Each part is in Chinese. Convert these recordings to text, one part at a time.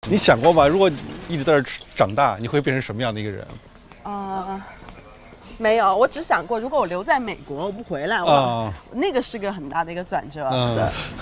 你想过吗？如果一直在这长大，你会变成什么样的一个人？ 没有，我只想过，如果我留在美国，我不回来，那个是个很大的一个转折。对。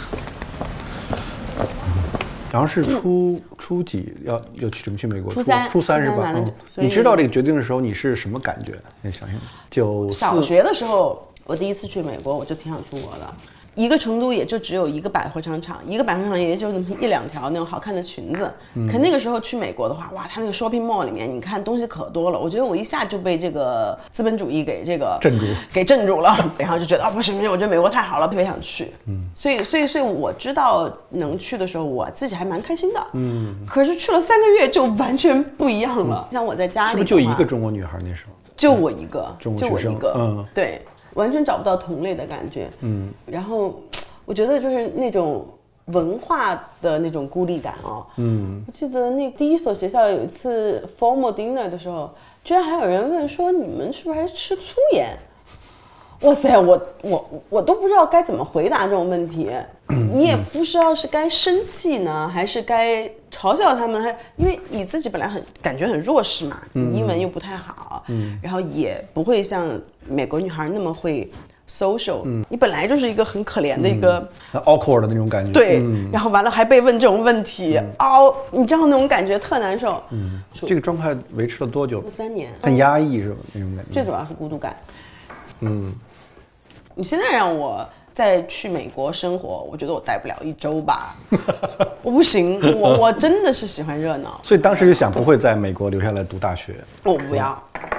然后是初几要准备去美国？ 初三是吧？你知道这个决定的时候，你是什么感觉？你想想， 小学的时候，我第一次去美国，我就挺想出国的。一个成都也就只有一个百货商场，一个百货商场也就那么1、2条那种好看的裙子。可那个时候去美国的话，哇，它那个 shopping mall 里面，你看东西可多了。我觉得我一下就被这个资本主义给镇住了，然后就觉得不行，我觉得美国太好了，特别想去。所以我知道能去的时候，我自己还蛮开心的。可是去了3个月就完全不一样了。像我在家里， 是不是就一个中国女孩那时候？ 就我一个， 就我一个。 对。完全找不到同类的感觉，然后我觉得就是那种文化的那种孤立感哦，我记得那第一所学校有一次 formal dinner 的时候，居然还有人问说你们是不是还吃粗盐？哇塞，我都不知道该怎么回答这种问题，你也不知道是该生气呢，还是该嘲笑他们，因为你自己本来感觉很弱势嘛，你英文又不太好，然后也不会像美国女孩那么会 social，你本来就是一个很可怜的一个 awkward 的那种感觉， 对，然后完了还被问这种问题，你知道那种感觉特难受。 这个状态维持了多久 ？3年。 很压抑是吧？那种感觉。 最主要是孤独感。你现在让我再去美国生活，我觉得我待不了1周吧，我不行，我真的是喜欢热闹。 所以当时就想不会在美国留下来读大学。 我不要。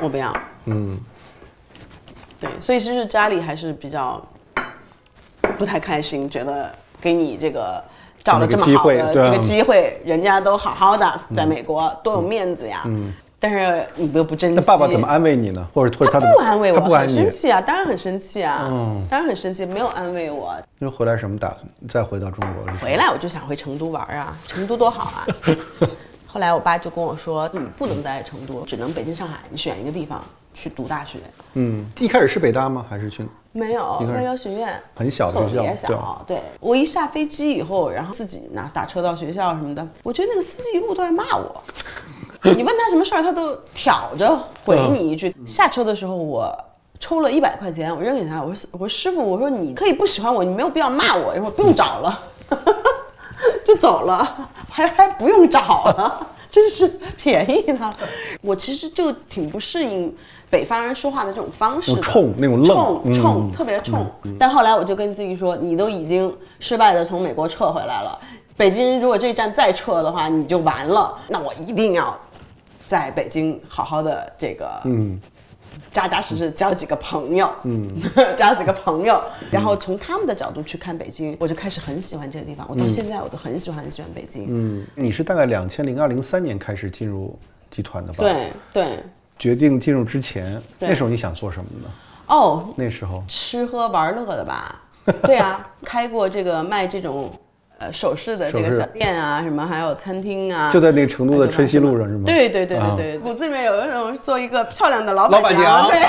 对，所以其实家里还是比较不太开心，觉得给你这个找了这么好的这个机会，人家都好好的在美国，多有面子呀。但是你又不珍惜。 那爸爸怎么安慰你呢？或者他不安慰我，很生气啊，当然很生气啊，当然很生气，没有安慰我。 那回来什么打算？再回到中国？ 回来我就想回成都玩啊，成都多好啊。后来我爸就跟我说，你不能待在成都，只能北京、上海，你选一个地方去读大学。 一开始是北大吗？还是去？ 没有，外交学院， 很小的学校， 特别小。对，我一下飞机以后，然后自己打车到学校什么的，我觉得那个司机一路都在骂我。你问他什么事儿，他都挑着回你一句。下车的时候，我抽了100块钱，我扔给他，我说师傅，我说你可以不喜欢我，你没有必要骂我，然后不用找了，就走了，还不用找了，真是便宜他了。我其实就挺不适应北方人说话的这种方式的， 冲那种冲，特别冲。但后来我就跟自己说，你都已经失败的从美国撤回来了，北京如果这一站再撤的话，你就完了。那我一定要在北京好好的这个，扎扎实实交几个朋友，交几个朋友，然后从他们的角度去看北京，我就开始很喜欢这个地方。我到现在我都很喜欢北京。 你是大概2002、03年开始进入集团的吧？ 对。 决定进入之前，那时候你想做什么呢？那时候吃喝玩乐的吧？对啊，开过这个卖这种。首饰的这个小店啊，什么还有餐厅啊， 就在那个成都的春熙路上是吗？ 对，骨子里面有那种做一个漂亮的老板娘，对，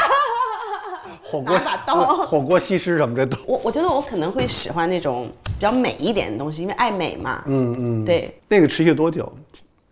火锅西施什么的都。 我觉得我可能会喜欢那种比较美一点的东西，因为爱美嘛。对。 那个持续多久？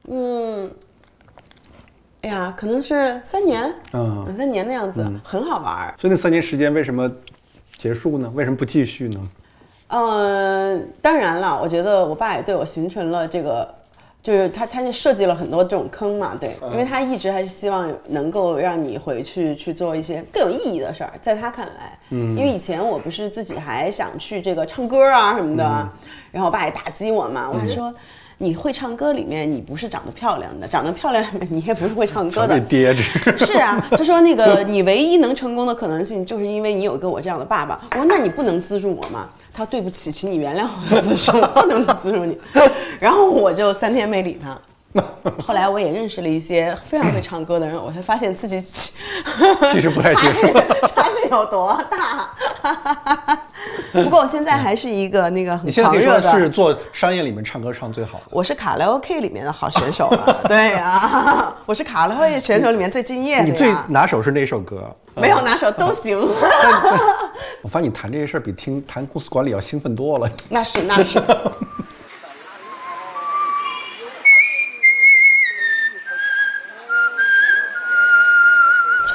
哎呀，可能是3年，2、3年的样子，很好玩。 所以那3年时间为什么结束呢？为什么不继续呢？ 当然了，我觉得我爸也对我形成了这个，就是他就设计了很多这种坑嘛，对，因为他一直还是希望能够让你回去做一些更有意义的事儿，在他看来，因为以前我不是自己还想去这个唱歌啊什么的，然后我爸也打击我嘛，我还说。你会唱歌里面，你不是长得漂亮的，长得漂亮你也不是会唱歌的。 爹着。 是啊，他说那个你唯一能成功的可能性，就是因为你有一个我这样的爸爸。我说那你不能资助我吗？他说对不起，请你原谅我的资助，不能资助你。然后我就3天没理他。后来我也认识了一些非常会唱歌的人，我才发现自己其实不太清楚差距有多大。不过我现在还是一个那个很狂热的。 你现在可以说是做商业里面唱歌唱最好的。 我是卡拉 OK 里面的好选手了。对呀，我是卡拉 OK 选手里面最敬业的呀。 你最拿手是哪首歌？ 没有拿手都行。 我发现你谈这些事儿比谈公司管理要兴奋多了。 那是。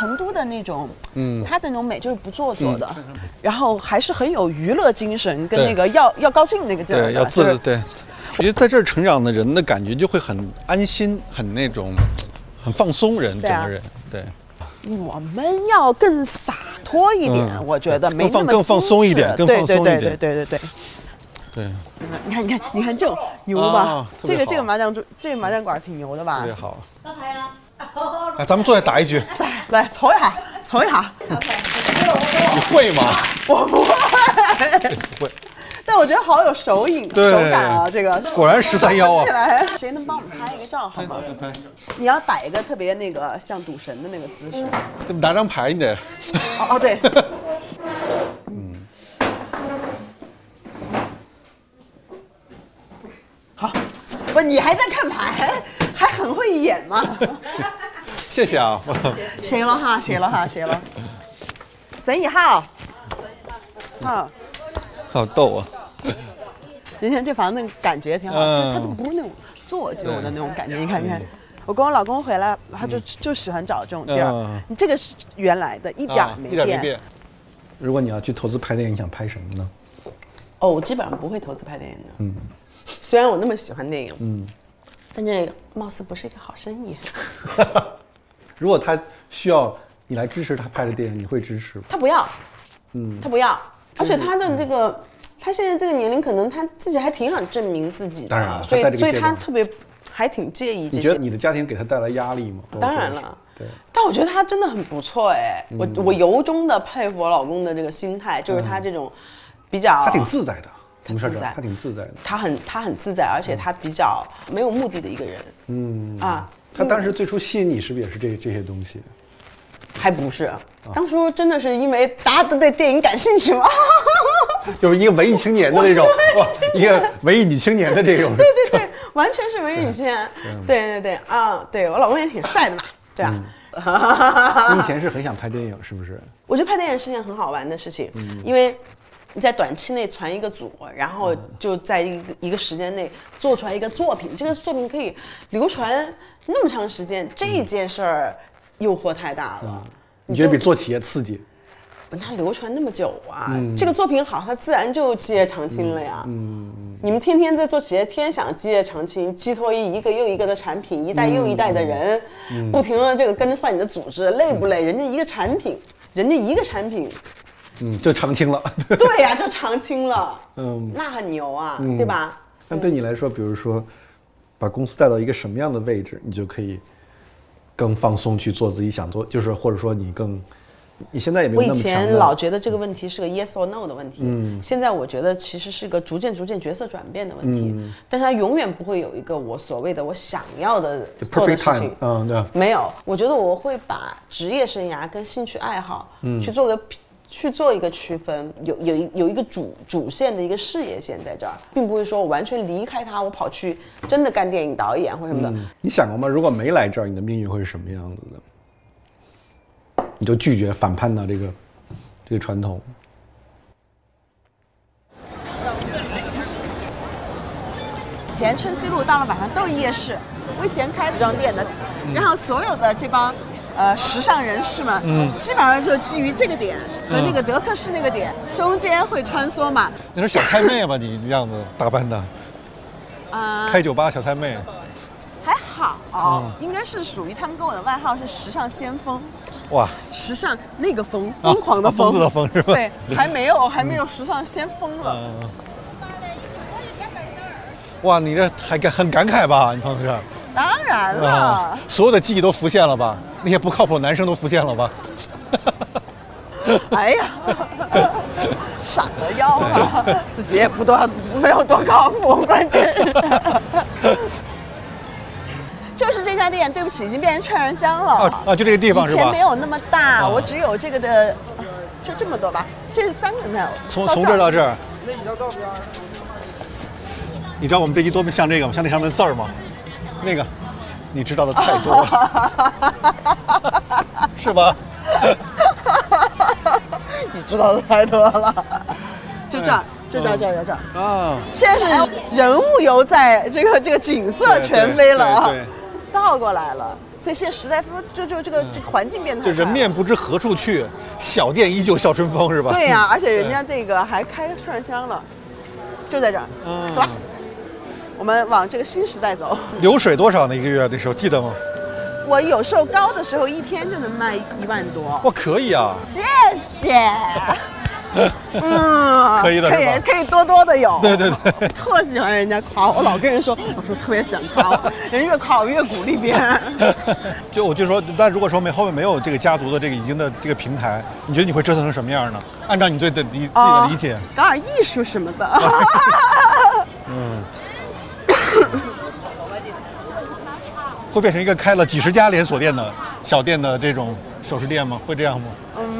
成都的那种，它的那种美就是不做作的，然后还是很有娱乐精神，跟那个要高兴那个劲儿， 对，要自对。我觉得在这儿成长的人的感觉就会很安心，很那种，很放松人，整个人对。 我们要更洒脱一点，我觉得没那么更放松一点，更放松一点。 对。对，你看这种牛吧？这个麻将馆挺牛的吧？ 特别好。打牌呀！哎，咱们坐下打一局。 来，瞅一下。 你会吗？ 我不会。 不会。 但我觉得好有手感啊！这个果然13幺啊！ 谁能帮我们拍一个照好吗？ 拍。 你要摆一个特别那个像赌神的那个姿势。 这么拿张牌你得。 哦，对。好，不，你还在看牌，还很会演吗？ 谢谢啊。 写了哈。3-1号。 好逗啊！ 人家这房子感觉挺好，它都不是那种做旧的那种感觉。你看，我跟我老公回来，他就喜欢找这种地儿。你这个是原来的，一点没变。 如果你要去投资拍电影，你想拍什么呢？ 哦，我基本上不会投资拍电影的。虽然我那么喜欢电影，但这个貌似不是一个好生意。 如果他需要你来支持他拍的电影，你会支持吗？ 他不要，他不要。而且他的这个，他现在这个年龄，可能他自己还挺想证明自己的， 当然了， 所以他特别还挺介意这些。 你觉得你的家庭给他带来压力吗？ 当然了， 对。 但我觉得他真的很不错哎，我由衷的佩服我老公的这个心态，就是他这种比较， 他挺自在的， 他自在， 他挺自在的， 他很自在，而且他比较没有目的的一个人， 他当时最初吸引你是不是也是这些东西？ 还不是，当初真的是因为大家都对电影感兴趣嘛， 就是一个文艺青年的那种，哇，一个文艺女青年的这种， 对，完全是文艺女青年，对啊，对我老公也挺帅的嘛，对吧？ 你以前是很想拍电影，是不是？ 我觉得拍电影是件很好玩的事情，因为你在短期内传一个组，然后就在一个时间内做出来一个作品，这个作品可以流传那么长时间，这件事儿诱惑太大了。 你觉得比做企业刺激？ 它流传那么久啊，这个作品好，它自然就基业长青了呀。你们天天在做企业，天天想基业长青，寄托一个又一个的产品，一代又一代的人，不停的这个更换你的组织，累不累？人家一个产品， 就长青了。 对呀，就长青了。那很牛啊，对吧？ 那对你来说，比如说，把公司带到一个什么样的位置，你就可以更放松去做自己想做，就是或者说你现在也没有那么强的。 我以前老觉得这个问题是个 yes or no 的问题，现在我觉得其实是个逐渐角色转变的问题，但它永远不会有一个我所谓的我想要的做的事情， 对， 没有。我觉得我会把职业生涯跟兴趣爱好去做一个区分，有一个主线的一个事业线在这儿，并不会说我完全离开它，我跑去真的干电影导演或什么的。 你想过吗？如果没来这儿，你的命运会是什么样子的？你就拒绝反叛到这个传统。 前春熙路到了晚上都是夜市，我以前开服装店的，然后所有的这帮时尚人士们，基本上就基于这个点和那个德克士那个点中间会穿梭嘛。 那是小太妹吧？你这样子打扮的，开酒吧小太妹， 还好，应该是属于他们给我的外号是时尚先锋。 哇， 时尚那个疯狂的疯， 疯子的疯是吧？ 对，还没有时尚先锋了。 哇，你这还很感慨吧？你碰到这儿， 当然了， 所有的记忆都浮现了吧？那些不靠谱的男生都浮现了吧？ 哎呀，闪了腰啊！自己也没有多靠谱，关键是。就是这家店，对不起，已经变成串串香了。 就这个地方是吧？ 以前没有那么大，我只有这个的，就这么多吧。这是3个呢。 从这儿到这儿。那你要照片？你知道我们这集多么像这个吗？像那上面的字儿吗？那个，你知道的太多了，是吧？ 你知道的太多了。就这儿。这啊！现在是人物游在这个景色全非了啊！ 倒过来了，所以现在时代就这个环境变太快了， 就人面不知何处去，小店依旧笑春风，是吧？ 对呀，而且人家这个还开串香了，就在这儿，走吧，我们往这个新时代走。 流水多少呢？一个月那时候记得吗？ 我有时候高的时候1天就能卖1万多。 哇，可以啊！ 谢谢。 可以的， 可以多多的有。 对， 特喜欢人家夸我，我老跟人说，我说特别喜欢夸我，人越夸我越鼓励别人。 我就说，但如果说后面没有这个家族的这个已经的这个平台，你觉得你会折腾成什么样呢？按照你自己的理解， 搞点艺术什么的。 会变成一个开了几十家连锁店的小店的这种首饰店吗？会这样吗？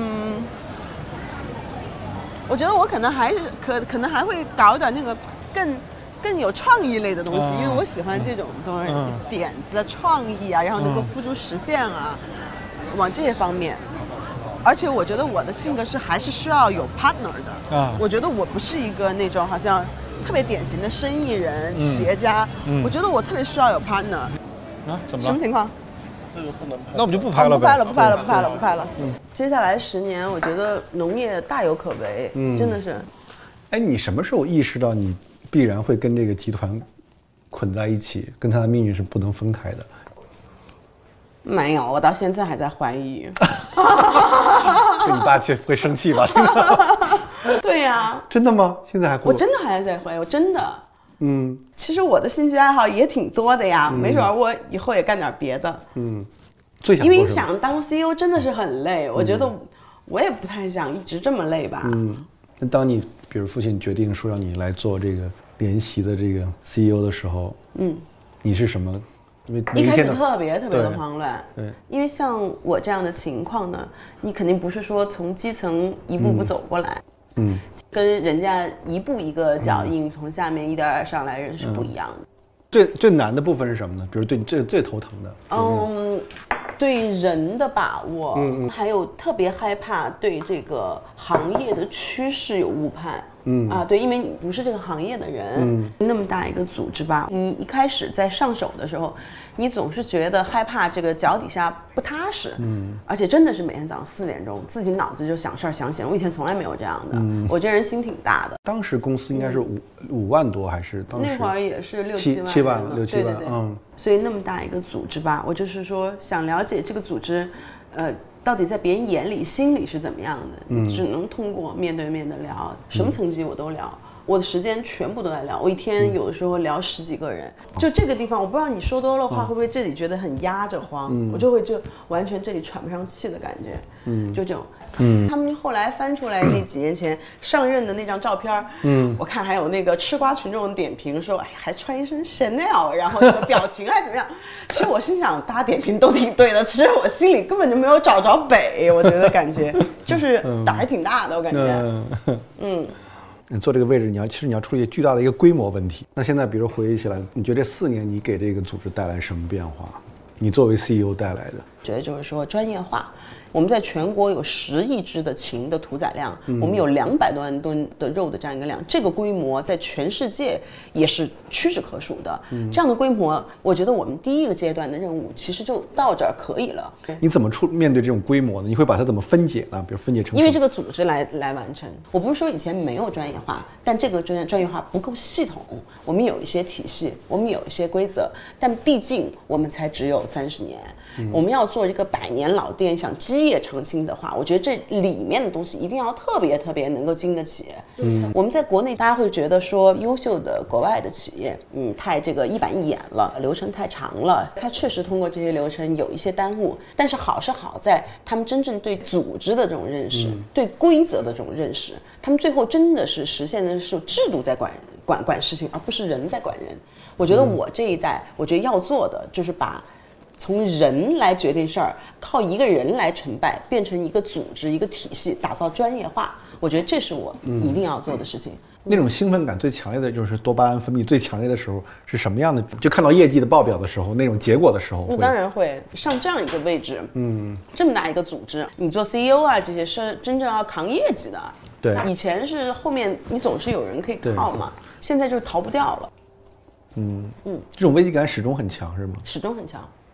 我觉得我可能还是可能还会搞一点那个更有创意类的东西，因为我喜欢这种东西，点子、创意啊，然后能够付诸实现啊，往这些方面。而且我觉得我的性格还是需要有 partner 的啊。我觉得我不是一个那种好像特别典型的生意人、企业家。我觉得我特别需要有 partner。 啊？怎么了？ 什么情况？ 这个不能拍。 那我们就不拍了呗。 不拍了。接下来10年，我觉得农业大有可为，真的是。 哎，你什么时候意识到你必然会跟这个集团捆在一起，跟他的命运是不能分开的？ 没有，我到现在还在怀疑。 就你爸会生气吧？ 对呀。 真的吗？现在还会？ 我真的还在怀疑，我真的。其实我的兴趣爱好也挺多的呀，没准我以后也干点别的。 最想因为你想当 CEO 真的是很累，我觉得我也不太想一直这么累吧。 那当你比如父亲决定说让你来做这个联席的这个 CEO 的时候，你是什么？因为一开始特别的慌乱， 对， 因为像我这样的情况呢，你肯定不是说从基层一步步走过来。跟人家一步一个脚印，从下面一点点上来人是不一样的。最难的部分是什么呢？比如对你最头疼的， 对人的把握，还有特别害怕对这个行业的趋势有误判。对，因为你不是这个行业的人，那么大一个组织吧，你一开始在上手的时候，你总是觉得害怕这个脚底下不踏实，而且真的是每天早上4点钟，自己脑子就想事儿想醒，我以前从来没有这样的，我这人心挺大的。 当时公司应该是5万多还是当时？ 那会儿也是 7万了，6、7万， 对。所以那么大一个组织吧，我就是说想了解这个组织，到底在别人眼里、心里是怎么样的？只能通过面对面的聊，什么层级我都聊，我的时间全部都在聊。我一天有的时候聊10几个人，就这个地方，我不知道你说多了话会不会这里觉得很压着慌，我就完全这里喘不上气的感觉，就这种。他们后来翻出来那几年前上任的那张照片，我看还有那个吃瓜群众点评说，哎，还穿一身 Chanel， 然后那个表情还怎么样？其实我心想，大家点评都挺对的，其实我心里根本就没有找着北，我觉得感觉就是胆还挺大的，我感觉， 你坐这个位置，其实你要处理巨大的一个规模问题。那现在，比如回忆起来，你觉得这4年你给这个组织带来什么变化？你作为 CEO 带来的？ 觉得就是说专业化。我们在全国有10亿只的禽的屠宰量，我们有200多万吨的肉的这样一个量，这个规模在全世界也是屈指可数的。这样的规模，我觉得我们第一个阶段的任务其实就到这儿可以了。 你怎么面对这种规模呢？你会把它怎么分解呢？比如分解成因为这个组织来完成。我不是说以前没有专业化，但这个专业化不够系统。我们有一些体系，我们有一些规则，但毕竟我们才只有30年。我们要做一个100年老店，想基业长青的话，我觉得这里面的东西一定要特别能够经得起。我们在国内大家会觉得说优秀的国外的企业，太这个一板一眼了，流程太长了，它确实通过这些流程有一些耽误，但是好是好在他们真正对组织的这种认识，对规则的这种认识，他们最后真的是实现的是制度在管事情，而不是人在管人。我觉得我这一代，我觉得要做的就是把从人来决定事儿，靠一个人来成败，变成一个组织、一个体系，打造专业化。我觉得这是我一定要做的事情。 那种兴奋感最强烈的就是多巴胺分泌最强烈的时候是什么样的？就看到业绩的报表的时候，那种结果的时候。 当然会上这样一个位置，这么大一个组织，你做 CEO 啊，这些是真正要扛业绩的。 对， 以前是后面你总是有人可以靠嘛，现在就是逃不掉了。 这种危机感始终很强，是吗？ 始终很强。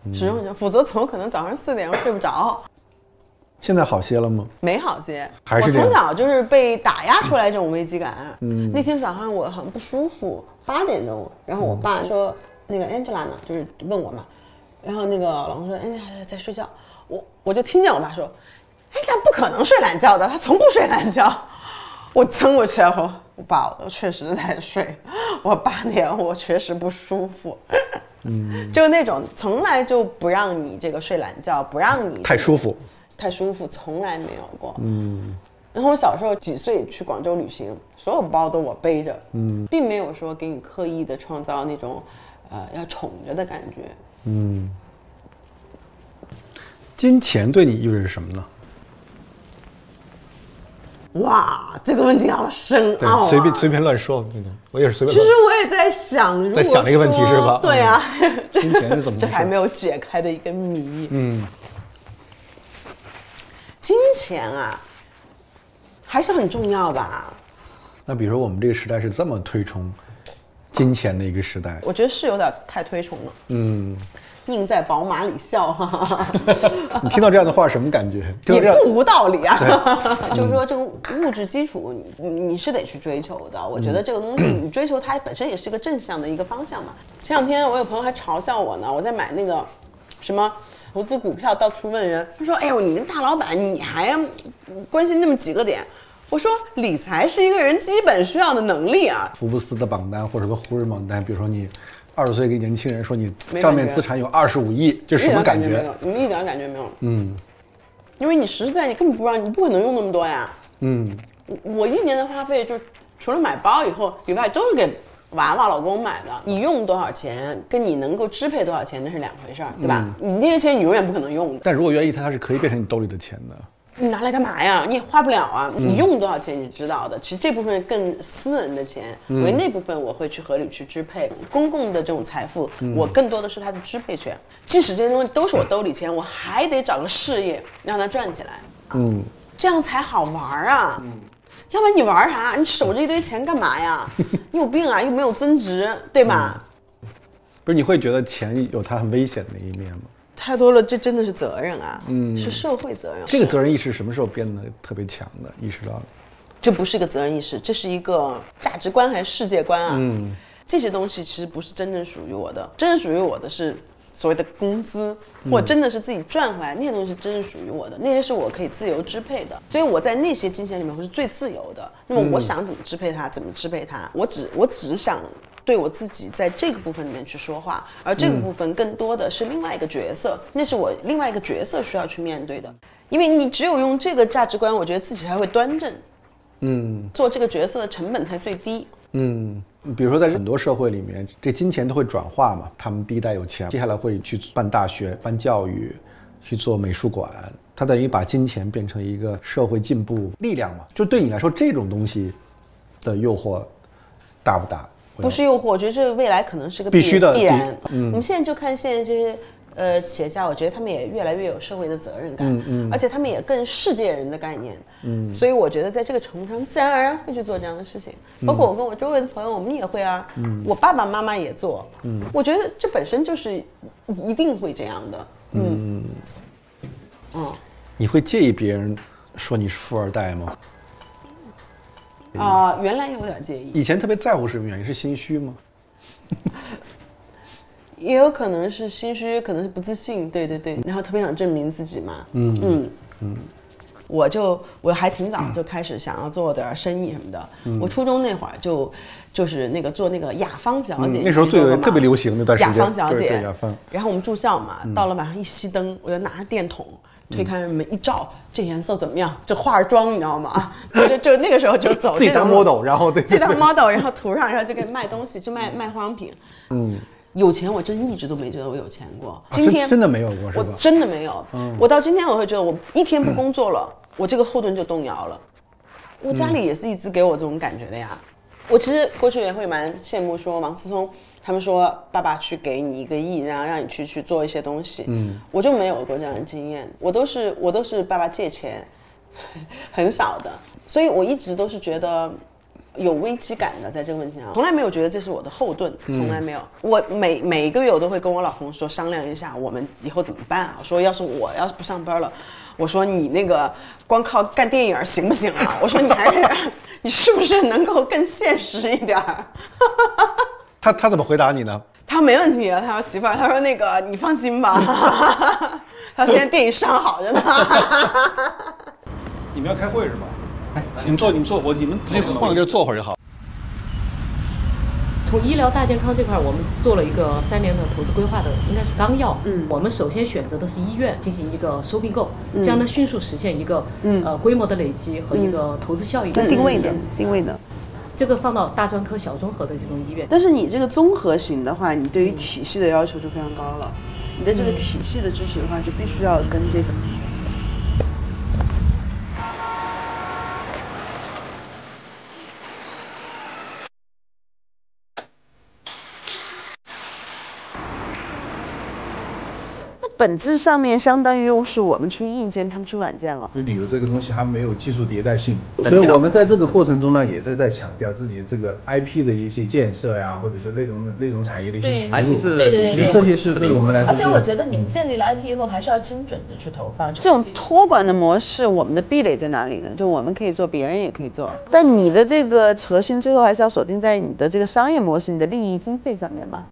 始终很重要，否则怎么可能早上4点睡不着？ 现在好些了吗？ 没好些， 还是这样。 我从小就是被打压出来这种危机感。那天早上我很不舒服，8点钟，然后我爸说那个 Angela 呢，就是问我嘛，然后那个老公说 Angela 在睡觉，我就听见我爸说 Angela 不可能睡懒觉的，她从不睡懒觉。我噌过去后，我爸我确实在睡，我8点我确实不舒服。就那种从来就不让你这个睡懒觉，不让你太舒服。 从来没有过。然后我小时候几岁去广州旅行，所有包都我背着，并没有说给你刻意的创造那种要宠着的感觉。 金钱对你意味着什么呢？ 哇，这个问题好深奥啊！ 随便乱说，我也是随便。 其实我也在想， 在想这个问题是吧？ 对啊， 金钱是怎么？ 这还没有解开的一个谜。金钱啊，还是很重要吧？ 那比如说我们这个时代是这么推崇金钱的一个时代， 我觉得是有点太推崇了。宁在宝马里笑， 你听到这样的话什么感觉？ 也不无道理啊。就是说，这个物质基础你是得去追求的。我觉得这个东西你追求它本身也是一个正向的一个方向嘛。前2天我有朋友还嘲笑我呢，我在买那个什么投资股票，到处问人，他说：“哎呦，你个大老板，你还关心那么几个点？”我说：“理财是一个人基本需要的能力啊。” 福布斯的榜单或者什么湖人榜单，比如说你20岁一个年轻人说你账面资产有25亿，这是什么感觉？ 你一点感觉没有。因为你实在你根本不知道，你不可能用那么多呀。我1年的花费就除了买包以后都是给娃娃老公买的。你用多少钱跟你能够支配多少钱那是2回事儿，对吧？你那些钱你永远不可能用的。 但如果愿意，它是可以变成你兜里的钱的。 你拿来干嘛呀？你也花不了啊！你用多少钱你知道的。其实这部分更私人的钱，为那部分我会去合理去支配。公共的这种财富，我更多的是它的支配权。即使这些东西都是我兜里钱，我还得找个事业让它赚起来。这样才好玩啊！要不然你玩啥？你守着一堆钱干嘛呀？你有病啊！又没有增值，对吧？ 不是，你会觉得钱有它很危险的一面吗？ 太多了，这真的是责任啊，是社会责任。 这个责任意识什么时候变得特别强的？意识到了， 这不是一个责任意识，这是一个价值观还是世界观啊？这些东西其实不是真正属于我的，真正属于我的是所谓的工资，或者真的是自己赚回来那些东西，真正属于我的，那些是我可以自由支配的。所以我在那些金钱里面我是最自由的。那么我想怎么支配它，怎么支配它，我只想对我自己在这个部分里面去说话，而这个部分更多的是另外一个角色，那是我另外一个角色需要去面对的。因为你只有用这个价值观，我觉得自己才会端正。做这个角色的成本才最低。 比如说在很多社会里面，这金钱都会转化嘛。他们第一代有钱，接下来会去办大学、办教育，去做美术馆。他等于把金钱变成一个社会进步力量嘛。就对你来说，这种东西的诱惑大不大？ 不是诱惑，我觉得这未来可能是个必须的必然。我们现在就看现在这些企业家，我觉得他们也越来越有社会的责任感，而且他们也更世界人的概念。所以我觉得在这个程度上，自然而然会去做这样的事情。包括我跟我周围的朋友，我们也会啊。我爸爸妈妈也做。我觉得这本身就是一定会这样的。 你会介意别人说你是富二代吗？ 原来有点介意， 以前特别在乎什么原因？是心虚吗？ 也有可能是心虚，可能是不自信，对，然后特别想证明自己嘛。我还挺早就开始想要做点生意什么的。我初中那会儿就是那个做那个雅芳小姐， 那时候特别流行那段时间。 雅芳小姐， 对雅芳。 然后我们住校嘛，到了晚上一熄灯，我就拿着电筒。推开门一照，这颜色怎么样？这化妆你知道吗？就那个时候就走自己当 model， 然后自己当 model， 然后涂上，然后就给卖东西，就卖化妆品。有钱我真一直都没觉得我有钱过。今天真的没有过是吧？ 我真的没有。我到今天我会觉得我一天不工作了，我这个后盾就动摇了。我家里也是一直给我这种感觉的呀。我其实过去也会蛮羡慕说王思聪。他们说爸爸去给你1个亿，然后让你去做一些东西，我就没有过这样的经验，我都是爸爸借钱，很少的，所以我一直都是觉得， 有危机感的，在这个问题上，从来没有觉得这是我的后盾，从来没有。我每一个月我都会跟我老公说商量一下，我们以后怎么办啊？我说要是不上班了，我说你那个光靠干电影行不行啊？我说你是不是能够更现实一点？ 他怎么回答你呢？ 他没问题啊，他说媳妇儿，他说那个你放心吧，他现在电影上好着呢。 你们要开会是吧？你们坐，你们直接换个地儿坐会儿就好。 从医疗大健康这块，我们做了一个3年的投资规划的，应该是纲要。我们首先选择的是医院进行一个收并购，这样呢迅速实现一个规模的累积和一个投资效益的定位的。 这个放到大专科、小综合的这种医院。 但是你这个综合型的话，你对于体系的要求就非常高了。你的这个体系的知识的话，就必须要跟这个。本质上面相当于是我们出硬件，他们出软件了。 就旅游这个东西，它没有技术迭代性，所以我们在这个过程中呢，也是在强调自己这个 IP 的一些建设呀，或者是内容产业的一些植入。其实这些是对我们来说。 而且我觉得你们建立了 IP 以后，还是要精准的去投放。 这种托管的模式，我们的壁垒在哪里呢？就我们可以做，别人也可以做。但你的这个核心最后还是要锁定在你的这个商业模式、你的利益分配上面嘛。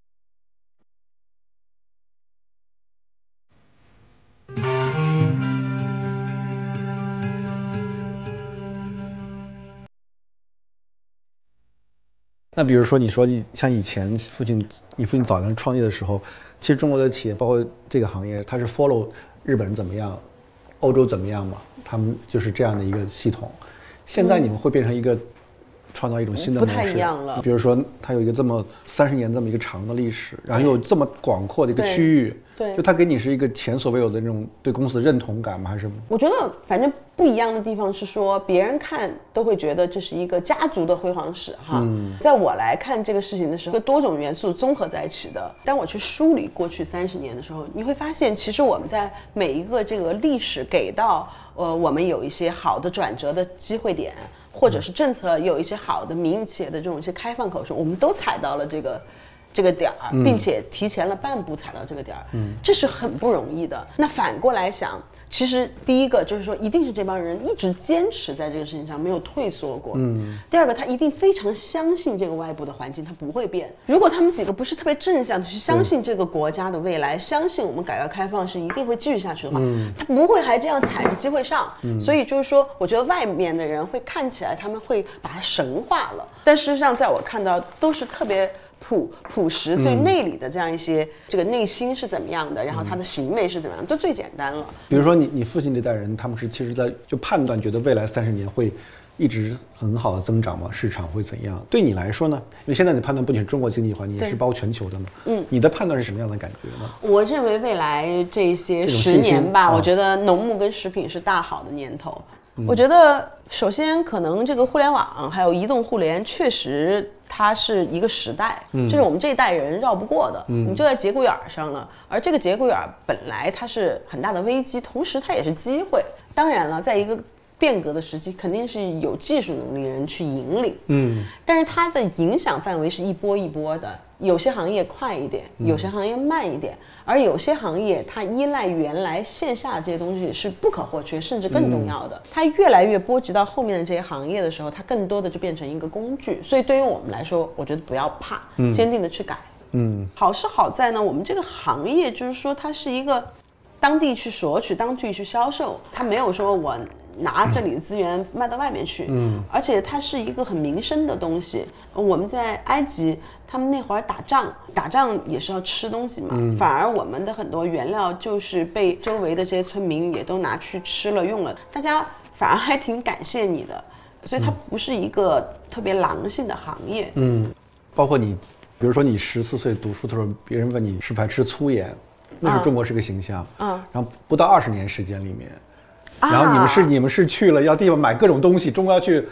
那比如说，你说像以前你父亲早年创业的时候，其实中国的企业包括这个行业，它是 follow 日本人怎么样，欧洲怎么样嘛，他们就是这样的一个系统。现在你们会变成一个创造一种新的模式， 不太一样了。 比如说，它有一个这么30年这么一个长的历史，然后有这么广阔的一个区域， 对， 就它给你是一个前所未有的那种对公司的认同感吗？还是？ 我觉得反正不一样的地方是说，别人看都会觉得这是一个家族的辉煌史哈。在我来看这个事情的时候，多种元素综合在一起的。当我去梳理过去30年的时候，你会发现，其实我们在每一个这个历史给到我们有一些好的转折的机会点。或者是政策有一些好的民营企业的这种一些开放口径，我们都踩到了这个点儿，并且提前了半步踩到这个点儿，这是很不容易的。那反过来想，其实第一个就是说，一定是这帮人一直坚持在这个事情上没有退缩过。第二个，他一定非常相信这个外部的环境，他不会变。如果他们几个不是特别正向的去相信这个国家的未来，相信我们改革开放是一定会继续下去的话，他不会还这样踩着机会上。所以就是说，我觉得外面的人会看起来他们会把它神化了，但事实上，在我看到都是特别。朴实最内里的这样一些，这个内心是怎么样的，然后他的行为是怎么样，都最简单了。 比如说你父亲这代人，他们是其实在就判断觉得未来30年会一直很好的增长吗？市场会怎样？对你来说呢？因为现在你判断不仅是中国经济环境，也是包括全球的嘛。你的判断是什么样的感觉呢？ 我认为未来这些10年吧，我觉得农牧跟食品是大好的年头。我觉得首先可能这个互联网还有移动互联确实它是一个时代，这是我们这一代人绕不过的，我们就在节骨眼上了。而这个节骨眼本来它是很大的危机，同时它也是机会。当然了，在一个变革的时期，肯定是有技术能力的人去引领，但是它的影响范围是一波一波的，有些行业快一点，有些行业慢一点，而有些行业它依赖原来线下的这些东西是不可或缺，甚至更重要的。它越来越波及到后面的这些行业的时候，它更多的就变成一个工具。所以对于我们来说，我觉得不要怕，坚定的去改。好是好在呢，我们这个行业就是说它是一个当地去索取，当地去销售，它没有说我拿这里的资源卖到外面去，而且它是一个很民生的东西。我们在埃及，他们那会儿打仗也是要吃东西嘛，反而我们的很多原料就是被周围的这些村民也都拿去吃了用了，大家反而还挺感谢你的，所以它不是一个特别狼性的行业。 包括你，比如说你14岁读书的时候，别人问你是不是还吃粗盐，那时候中国是个形象，然后不到20年时间里面。然后你们是去了要地方买各种东西，中国要去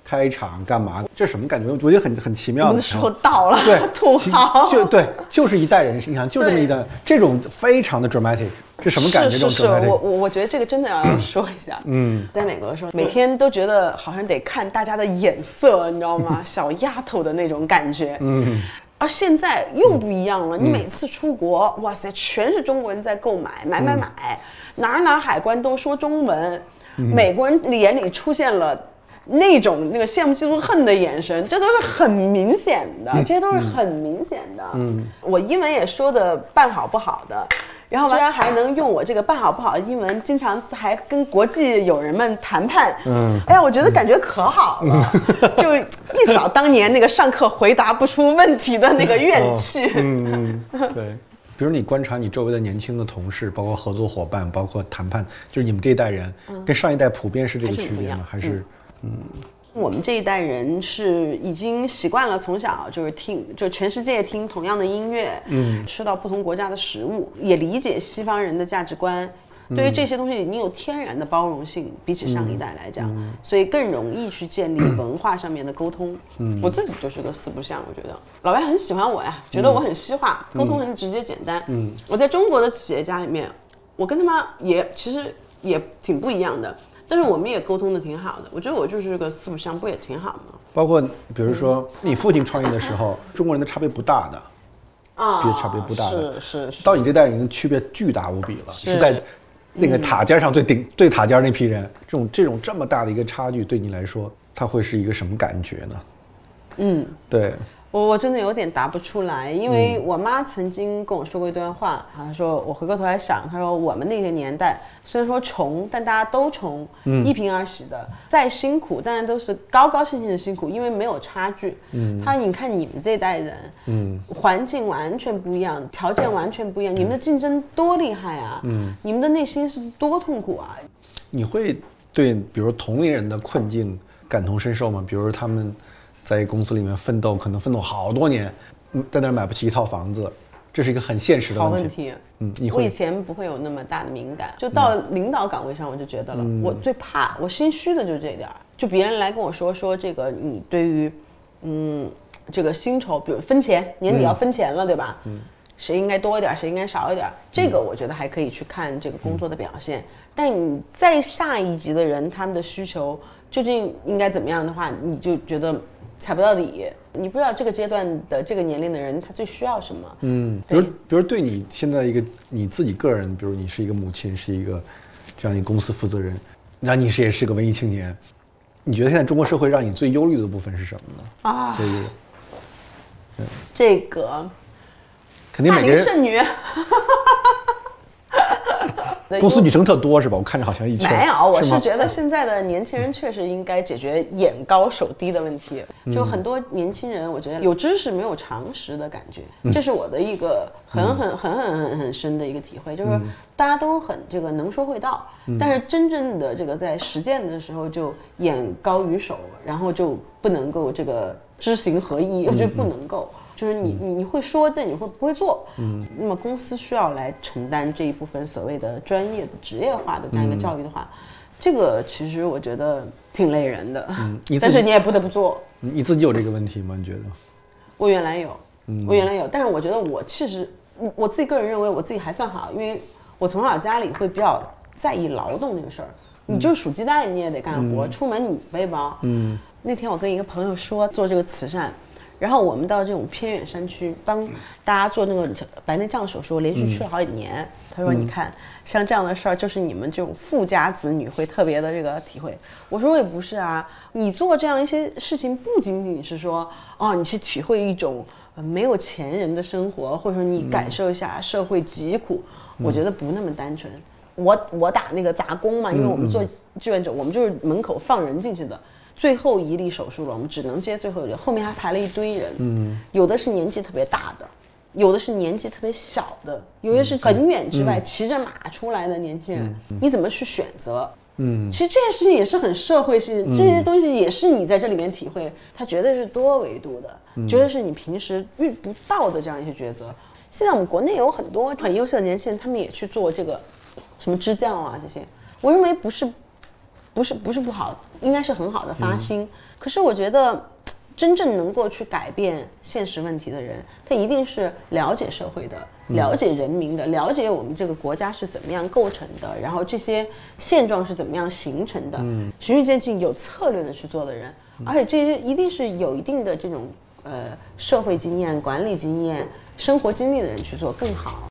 开场干嘛？这什么感觉？我觉得很奇妙的。 那时候到了， 对， 土豪， 就是一代人，你想就这么一代，这种非常的 dramatic， 是什么感觉？ 是这种 dramatic， 我觉得这个真的要说一下。在美国的时候，每天都觉得好像得看大家的眼色，你知道吗？小丫头的那种感觉。而现在又不一样了，你每次出国，哇塞，全是中国人在购买，买，哪海关都说中文，美国人眼里出现了那种那个羡慕嫉妒恨的眼神，这都是很明显的，这些都是很明显的。我英文也说的半好不好的，然后居然还能用我这个半好不好的英文，经常还跟国际友人们谈判。哎呀，我觉得感觉可好了，就一扫当年那个上课回答不出问题的那个怨气。 对。比如你观察你周围的年轻的同事，包括合作伙伴，包括谈判，就是你们这一代人，跟上一代普遍是这个区别吗？还是？ 我们这一代人是已经习惯了从小就是就全世界听同样的音乐，吃到不同国家的食物，也理解西方人的价值观。对于这些东西，你有天然的包容性，比起上一代来讲，所以更容易去建立文化上面的沟通。我自己就是个四不像，我觉得老外很喜欢我呀，觉得我很西化，沟通很直接简单。我在中国的企业家里面，我跟他们其实也挺不一样的，但是我们也沟通的挺好的。我觉得我就是个四不像，不也挺好的吗？ 包括比如说你父亲创业的时候，中国人的差别不大的，差别不大的， 是。 到你这代人区别巨大无比了，是在那个塔尖上最塔尖那批人，这么大的一个差距，对你来说，它会是一个什么感觉呢？对。 我真的有点答不出来，因为我妈曾经跟我说过一段话，她说我回过头来想，她说我们那个年代虽然说穷，但大家都穷，一贫而喜的，再辛苦当然都是高高兴兴的辛苦，因为没有差距。她说你看你们这代人，环境完全不一样，条件完全不一样，你们的竞争多厉害啊，你们的内心是多痛苦啊。 你会对比如同龄人的困境感同身受吗？比如他们在公司里面奋斗，可能奋斗好多年，在那儿买不起一套房子，这是一个很现实的问题。 我以前不会有那么大的敏感，就到领导岗位上我就觉得了，我最怕，我心虚的就是这点。就别人来跟我说这个你对于这个薪酬，比如分钱，年底要分钱了，对吧？谁应该多一点，谁应该少一点，这个我觉得还可以去看这个工作的表现。但你再下一级的人，他们的需求究竟应该怎么样的话，你就觉得踩不到底，你不知道这个阶段的这个年龄的人他最需要什么。 比如对你现在一个你自己个人，比如你是一个母亲，是一个这样一个公司负责人，然后你也是个文艺青年，你觉得现在中国社会让你最忧虑的部分是什么呢？ 这个肯定每个人剩女。 公司女生特多是吧？我看着好像一圈。 没有，我是觉得现在的年轻人确实应该解决眼高手低的问题。就很多年轻人，我觉得有知识没有常识的感觉，这是我的一个很深的一个体会，就是大家都很这个能说会道，但是真正的这个在实践的时候就眼高于手，然后就不能够这个知行合一，我觉得不能够。就是你会说，但你会不会做？那么公司需要来承担这一部分所谓的专业的职业化的这样一个教育的话，这个其实我觉得挺累人的。但是你也不得不做。 你自己有这个问题吗？你觉得？ 我原来有，但是我觉得我其实我自己个人认为我自己还算好，因为我从小家里会比较在意劳动这个事儿。你就是数鸡蛋，你也得干活，出门你背包。那天我跟一个朋友说做这个慈善。然后我们到这种偏远山区帮大家做那个白内障手术，连续去了好几年。他说你看像这样的事儿就是你们这种富家子女会特别的这个体会。我说我也不是啊，你做这样一些事情不仅仅是说你去体会一种没有钱人的生活，或者说你感受一下社会疾苦，我觉得不那么单纯。我打那个杂工嘛，因为我们做志愿者，我们就是门口放人进去的。最后一例手术了，我们只能接最后一例，后面还排了一堆人。有的是年纪特别大的，有的是年纪特别小的，有的是很远之外骑着马出来的年轻人。你怎么去选择？其实这些事情也是很社会性，这些东西也是你在这里面体会，它绝对是多维度的，绝对是你平时遇不到的这样一些抉择。现在我们国内有很多很优秀的年轻人，他们也去做这个什么支教啊这些，我认为不是不是不好，应该是很好的发心。可是我觉得，真正能够去改变现实问题的人，他一定是了解社会的，了解人民的，了解我们这个国家是怎么样构成的，然后这些现状是怎么样形成的，循序渐进、有策略的去做的人，而且这些一定是有一定的这种社会经验、管理经验、生活经历的人去做更好。